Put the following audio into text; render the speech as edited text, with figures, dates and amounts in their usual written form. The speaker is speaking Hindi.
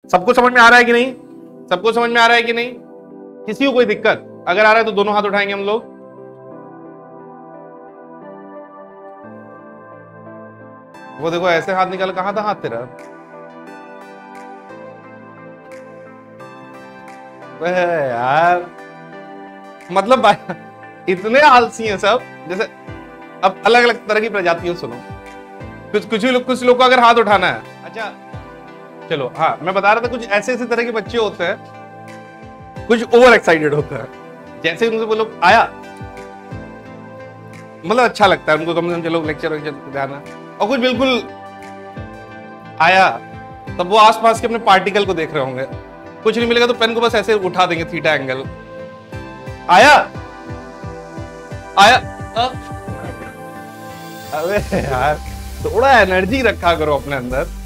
सबको समझ में आ रहा है कि नहीं? सबको समझ में आ रहा है कि नहीं? किसी को कोई दिक्कत अगर आ रहा है तो दोनों हाथ उठाएंगे हम लोग। वो देखो ऐसे हाथ निकाल, कहां था हाथ तेरा? यार मतलब इतने आलसी हैं सब। जैसे अब अलग अलग तरह की प्रजातियों सुनो, कुछ लोग को अगर हाथ उठाना है, अच्छा चलो हाँ मैं बता रहा था, कुछ ऐसे ऐसे तरह के बच्चे होते हैं, कुछ ओवर एक्साइटेड होते हैं। जैसे उनसे वो लोग आया, मतलब अच्छा लगता है उनको, कम से कम चलो लेक्चर ध्यान है। और कुछ बिल्कुल आया तब वो आसपास के अपने पार्टिकल को देख रहे होंगे, कुछ नहीं मिलेगा तो पेन को बस ऐसे उठा देंगे थीटा एंगल। आया आया अबे यार थोड़ा एनर्जी रखा करो अपने अंदर।